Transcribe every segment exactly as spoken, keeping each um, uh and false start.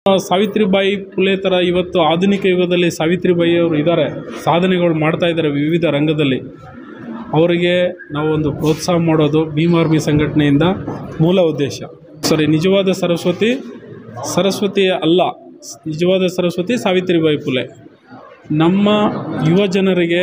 ಸಾವಿತ್ರಿಬಾಯಿ ಫುಲೆ ಥರ ಇವತ್ತು ಆಧುನಿಕ ಯುಗದಲ್ಲಿ ಸಾವಿತ್ರಿಬಾಯಿ ಅವರು ಇದ್ದಾರೆ, ಸಾಧನೆಗಳು ಮಾಡ್ತಾ ಇದ್ದಾರೆ ವಿವಿಧ ರಂಗದಲ್ಲಿ. ಅವರಿಗೆ ನಾವು ಒಂದು ಪ್ರೋತ್ಸಾಹ ಮಾಡೋದು ಭೀಮ್ ಆರ್ಮಿ ಸಂಘಟನೆಯಿಂದ ಮೂಲ ಉದ್ದೇಶ. ಸಾರಿ, ನಿಜವಾದ ಸರಸ್ವತಿ ಸರಸ್ವತಿ ಅಲ್ಲ, ನಿಜವಾದ ಸರಸ್ವತಿ ಸಾವಿತ್ರಿಬಾಯಿ ಫುಲೆ. ನಮ್ಮ ಯುವ ಜನರಿಗೆ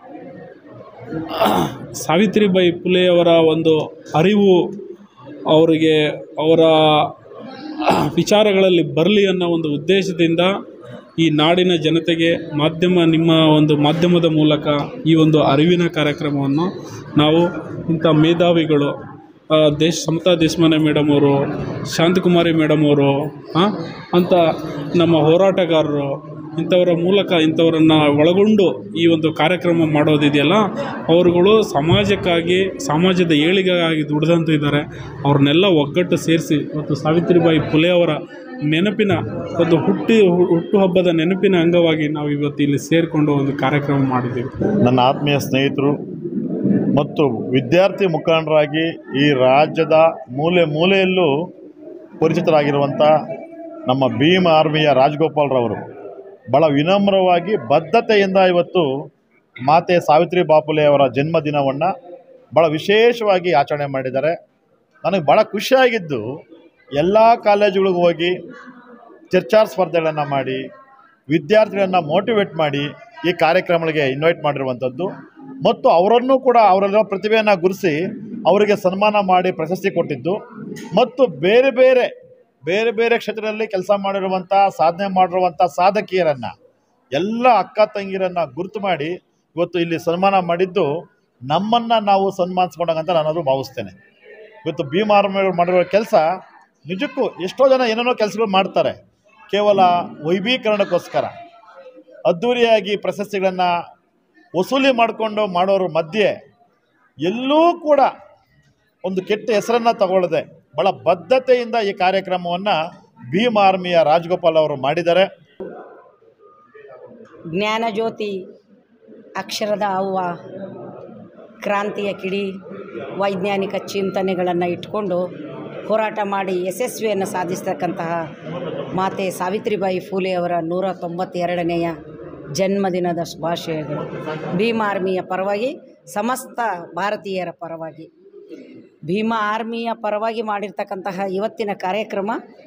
ಸಾವಿತ್ರಿಬಾಯಿ ಫುಲೆಯವರ ಒಂದು ಅರಿವು ಅವರಿಗೆ ಅವರ ವಿಚಾರಗಳಲ್ಲಿ ಬರಲಿ ಅನ್ನೋ ಒಂದು ಉದ್ದೇಶದಿಂದ ಈ ನಾಡಿನ ಜನತೆಗೆ ಮಾಧ್ಯಮ ನಿಮ್ಮ ಒಂದು ಮಾಧ್ಯಮದ ಮೂಲಕ ಈ ಒಂದು ಅರಿವಿನ ಕಾರ್ಯಕ್ರಮವನ್ನು ನಾವು ಇಂಥ ಮೇಧಾವಿಗಳು ದೇಶ ಸಮತಾ ದೇಶಮಾನೆ ಮೇಡಮ್ ಅವರು, ಶಾಂತಕುಮಾರಿ ಮೇಡಮ್ ಅವರು ಅಂತ ನಮ್ಮ ಹೋರಾಟಗಾರರು ಇಂಥವರ ಮೂಲಕ ಇಂಥವರನ್ನು ಒಳಗೊಂಡು ಈ ಒಂದು ಕಾರ್ಯಕ್ರಮ ಮಾಡೋದಿದೆಯಲ್ಲ, ಅವರುಗಳು ಸಮಾಜಕ್ಕಾಗಿ ಸಮಾಜದ ಏಳಿಗೆಗಾಗಿ ದುಡಿದಂತೂ ಇದ್ದಾರೆ. ಅವ್ರನ್ನೆಲ್ಲ ಒಗ್ಗಟ್ಟು ಸೇರಿಸಿ ಮತ್ತು ಸಾವಿತ್ರಿಬಾಯಿ ಫುಲೆ ಅವರ ನೆನಪಿನ ಒಂದು ಹುಟ್ಟಿ ಹುಟ್ಟುಹಬ್ಬದ ನೆನಪಿನ ಅಂಗವಾಗಿ ನಾವು ಇವತ್ತು ಇಲ್ಲಿ ಸೇರಿಕೊಂಡು ಒಂದು ಕಾರ್ಯಕ್ರಮ ಮಾಡಿದ್ದೀವಿ. ನನ್ನ ಆತ್ಮೀಯ ಸ್ನೇಹಿತರು ಮತ್ತು ವಿದ್ಯಾರ್ಥಿ ಮುಖಂಡರಾಗಿ ಈ ರಾಜ್ಯದ ಮೂಲೆ ಮೂಲೆಯಲ್ಲೂ ಪರಿಚಿತರಾಗಿರುವಂಥ ನಮ್ಮ ಭೀಮ್ ಆರ್ಮಿಯ ರಾಜಗೋಪಾಲ್ರವರು ಭಾಳ ವಿನಮ್ರವಾಗಿ ಬದ್ಧತೆಯಿಂದ ಇವತ್ತು ಮಾತೆ ಸಾವಿತ್ರಿಬಾಯಿ ಫುಲೆ ಅವರ ಜನ್ಮದಿನವನ್ನು ಭಾಳ ವಿಶೇಷವಾಗಿ ಆಚರಣೆ ಮಾಡಿದ್ದಾರೆ. ನನಗೆ ಭಾಳ ಖುಷಿಯಾಗಿದ್ದು, ಎಲ್ಲ ಕಾಲೇಜುಗಳಿಗೆ ಹೋಗಿ ಚರ್ಚಾ ಸ್ಪರ್ಧೆಗಳನ್ನು ಮಾಡಿ ವಿದ್ಯಾರ್ಥಿಗಳನ್ನು ಮೋಟಿವೇಟ್ ಮಾಡಿ ಈ ಕಾರ್ಯಕ್ರಮಗಳಿಗೆ ಇನ್ವೈಟ್ ಮಾಡಿರುವಂಥದ್ದು ಮತ್ತು ಅವರನ್ನು ಕೂಡ ಅವರಲ್ಲಿರೋ ಪ್ರತಿಭೆಯನ್ನು ಗುರುತಿಸಿ ಅವರಿಗೆ ಸನ್ಮಾನ ಮಾಡಿ ಪ್ರಶಸ್ತಿ ಕೊಟ್ಟಿದ್ದು ಮತ್ತು ಬೇರೆ ಬೇರೆ ಬೇರೆ ಬೇರೆ ಕ್ಷೇತ್ರದಲ್ಲಿ ಕೆಲಸ ಮಾಡಿರುವಂಥ ಸಾಧನೆ ಮಾಡಿರುವಂಥ ಸಾಧಕಿಯರನ್ನು ಎಲ್ಲ ಅಕ್ಕ ತಂಗಿಯರನ್ನು ಗುರುತು ಮಾಡಿ ಇವತ್ತು ಇಲ್ಲಿ ಸನ್ಮಾನ ಮಾಡಿದ್ದು ನಮ್ಮನ್ನು ನಾವು ಸನ್ಮಾನಿಸ್ಕೊಂಡಂತ ನಾನು ಭಾವಿಸ್ತೇನೆ. ಇವತ್ತು ಭೀಮ್ ಆರ್ಮಿಯವರು ಮಾಡಿರೋ ಕೆಲಸ ನಿಜಕ್ಕೂ ಎಷ್ಟೋ ಜನ ಏನೇನೋ ಕೆಲಸಗಳು ಮಾಡ್ತಾರೆ, ಕೇವಲ ವೈಭೀಕರಣಕ್ಕೋಸ್ಕರ ಅದ್ಧೂರಿಯಾಗಿ ಪ್ರಶಸ್ತಿಗಳನ್ನು ವಸೂಲಿ ಮಾಡಿಕೊಂಡು ಮಾಡೋರ ಮಧ್ಯೆ ಎಲ್ಲೂ ಕೂಡ ಒಂದು ಕೆಟ್ಟ ಹೆಸರನ್ನು ತಗೊಳ್ಳದೆ ಭಾಳ ಬದ್ಧತೆಯಿಂದ ಈ ಕಾರ್ಯಕ್ರಮವನ್ನು ಭೀಮ್ ಆರ್ಮಿಯ ರಾಜಗೋಪಾಲ್ ಅವರು ಮಾಡಿದ್ದಾರೆ. ಜ್ಞಾನಜ್ಯೋತಿ ಅಕ್ಷರದ ಅವ್ವ, ಕ್ರಾಂತಿಯ ಕಿಡಿ, ವೈಜ್ಞಾನಿಕ ಚಿಂತನೆಗಳನ್ನು ಇಟ್ಕೊಂಡು ಹೋರಾಟ ಮಾಡಿ ಯಶಸ್ವಿಯನ್ನು ಸಾಧಿಸ್ತಕ್ಕಂತಹ ಮಾತೆ ಸಾವಿತ್ರಿಬಾಯಿ ಫುಲೆ ಅವರ ನೂರ ತೊಂಬತ್ತೆರಡನೆಯ ಜನ್ಮದಿನದ ಶುಭಾಶಯಗಳು. ಭೀಮ್ ಆರ್ಮಿಯ ಪರವಾಗಿ, ಸಮಸ್ತ ಭಾರತೀಯರ ಪರವಾಗಿ, ಭೀಮ ಆರ್ಮಿಯ ಪರವಾಗಿ ಮಾಡಿರ್ತಕ್ಕಂತಹ ಇವತ್ತಿನ ಕಾರ್ಯಕ್ರಮ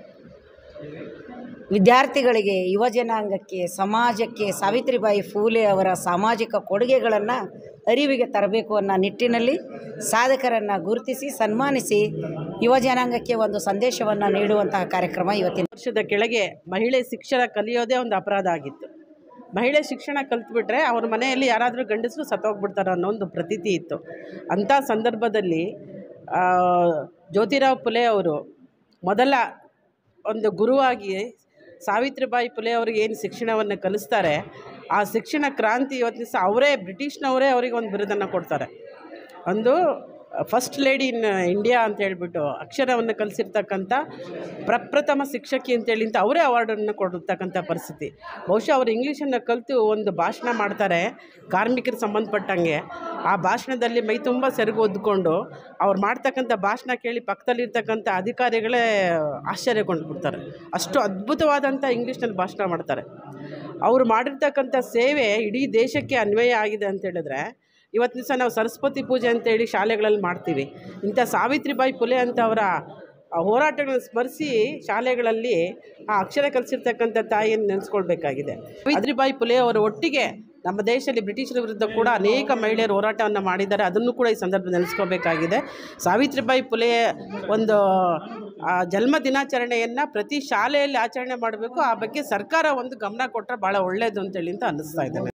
ವಿದ್ಯಾರ್ಥಿಗಳಿಗೆ, ಯುವ ಜನಾಂಗಕ್ಕೆ, ಸಮಾಜಕ್ಕೆ ಸಾವಿತ್ರಿಬಾಯಿ ಫುಲೆ ಅವರ ಸಾಮಾಜಿಕ ಕೊಡುಗೆಗಳನ್ನು ಅರಿವಿಗೆ ತರಬೇಕು ಅನ್ನೋ ನಿಟ್ಟಿನಲ್ಲಿ ಸಾಧಕರನ್ನು ಗುರುತಿಸಿ ಸನ್ಮಾನಿಸಿ ಯುವ ಜನಾಂಗಕ್ಕೆ ಒಂದು ಸಂದೇಶವನ್ನು ನೀಡುವಂತಹ ಕಾರ್ಯಕ್ರಮ ಇವತ್ತಿನ. ವರ್ಷದ ಕೆಳಗೆ ಮಹಿಳೆ ಶಿಕ್ಷಣ ಕಲಿಯೋದೇ ಒಂದು ಅಪರಾಧ ಆಗಿತ್ತು. ಮಹಿಳೆ ಶಿಕ್ಷಣ ಕಲ್ತ್ಬಿಟ್ರೆ ಅವ್ರ ಮನೆಯಲ್ಲಿ ಯಾರಾದರೂ ಗಂಡಸರು ಸತ್ತೋಗ್ಬಿಡ್ತಾರೆ ಅನ್ನೋ ಒಂದು ಪ್ರತೀತಿ ಇತ್ತು. ಅಂಥ ಸಂದರ್ಭದಲ್ಲಿ ಜ್ಯೋತಿರಾವ್ ಫುಲೆ ಅವರು ಮೊದಲ ಒಂದು ಗುರುವಾಗಿ ಸಾವಿತ್ರಿಬಾಯಿ ಫುಲೆ ಅವ್ರಿಗೆ ಏನು ಶಿಕ್ಷಣವನ್ನು ಕಲಿಸ್ತಾರೆ, ಆ ಶಿಕ್ಷಣ ಕ್ರಾಂತಿ ಇವತ್ತು ದಿವಸ ಅವರೇ ಬ್ರಿಟಿಷ್ನವರೇ ಅವರಿಗೆ ಒಂದು ಬಿರುದನ್ನು ಕೊಡ್ತಾರೆ. ಒಂದು ಫಸ್ಟ್ ಲೇಡಿ ಇನ್ ಇಂಡಿಯಾ ಅಂತ ಹೇಳ್ಬಿಟ್ಟು ಅಕ್ಷರವನ್ನು ಕಲಿಸಿರ್ತಕ್ಕಂಥ ಪ್ರಪ್ರಥಮ ಶಿಕ್ಷಕಿ ಅಂತೇಳಿ ಅಂತ ಅವರೇ ಅವಾರ್ಡನ್ನು ಕೊಡಿರ್ತಕ್ಕಂಥ ಪರಿಸ್ಥಿತಿ. ಬಹುಶಃ ಅವರು ಇಂಗ್ಲೀಷನ್ನು ಕಲಿತು ಒಂದು ಭಾಷಣ ಮಾಡ್ತಾರೆ ಕಾರ್ಮಿಕರಿಗೆ ಸಂಬಂಧಪಟ್ಟಂಗೆ. ಆ ಭಾಷಣದಲ್ಲಿ ಮೈ ತುಂಬ ಸೆರಗು ಒದ್ಕೊಂಡು ಅವ್ರು ಮಾಡ್ತಕ್ಕಂಥ ಭಾಷಣ ಕೇಳಿ ಪಕ್ಕದಲ್ಲಿರ್ತಕ್ಕಂಥ ಅಧಿಕಾರಿಗಳೇ ಆಶ್ಚರ್ಯಗೊಂಡ್ಬಿಡ್ತಾರೆ. ಅಷ್ಟು ಅದ್ಭುತವಾದಂಥ ಇಂಗ್ಲೀಷ್ನಲ್ಲಿ ಭಾಷಣ ಮಾಡ್ತಾರೆ. ಅವರು ಮಾಡಿರ್ತಕ್ಕಂಥ ಸೇವೆ ಇಡೀ ದೇಶಕ್ಕೆ ಅನ್ವಯ ಆಗಿದೆ ಅಂತ ಹೇಳಿದ್ರೆ, ಇವತ್ತು ದಿವಸ ನಾವು ಸರಸ್ವತಿ ಪೂಜೆ ಅಂತೇಳಿ ಶಾಲೆಗಳಲ್ಲಿ ಮಾಡ್ತೀವಿ. ಇಂಥ ಸಾವಿತ್ರಿಬಾಯಿ ಫುಲೆ ಅಂತ ಅವರ ಹೋರಾಟಗಳನ್ನು ಸ್ಮರಿಸಿ ಶಾಲೆಗಳಲ್ಲಿ ಆ ಅಕ್ಷರ ಕಲಿಸಿರ್ತಕ್ಕಂಥ ತಾಯಿಯನ್ನು ನೆನೆಸ್ಕೊಳ್ಬೇಕಾಗಿದೆ. ಸಾವಿತ್ರಿಬಾಯಿ ಫುಲೆ ಅವರ ಒಟ್ಟಿಗೆ ನಮ್ಮ ದೇಶದಲ್ಲಿ ಬ್ರಿಟಿಷರ ವಿರುದ್ಧ ಕೂಡ ಅನೇಕ ಮಹಿಳೆಯರು ಹೋರಾಟವನ್ನು ಮಾಡಿದ್ದಾರೆ. ಅದನ್ನು ಕೂಡ ಈ ಸಂದರ್ಭದಲ್ಲಿ ನೆನೆಸ್ಕೋಬೇಕಾಗಿದೆ. ಸಾವಿತ್ರಿಬಾಯಿ ಫುಲೆ ಒಂದು ಜನ್ಮ ದಿನಾಚರಣೆಯನ್ನು ಪ್ರತಿ ಶಾಲೆಯಲ್ಲಿ ಆಚರಣೆ ಮಾಡಬೇಕು. ಆ ಬಗ್ಗೆ ಸರ್ಕಾರ ಒಂದು ಗಮನ ಕೊಟ್ಟರೆ ಭಾಳ ಒಳ್ಳೆಯದು ಅಂತೇಳಿ ಅಂತ ಅನ್ನಿಸ್ತಾ ಇದೆ.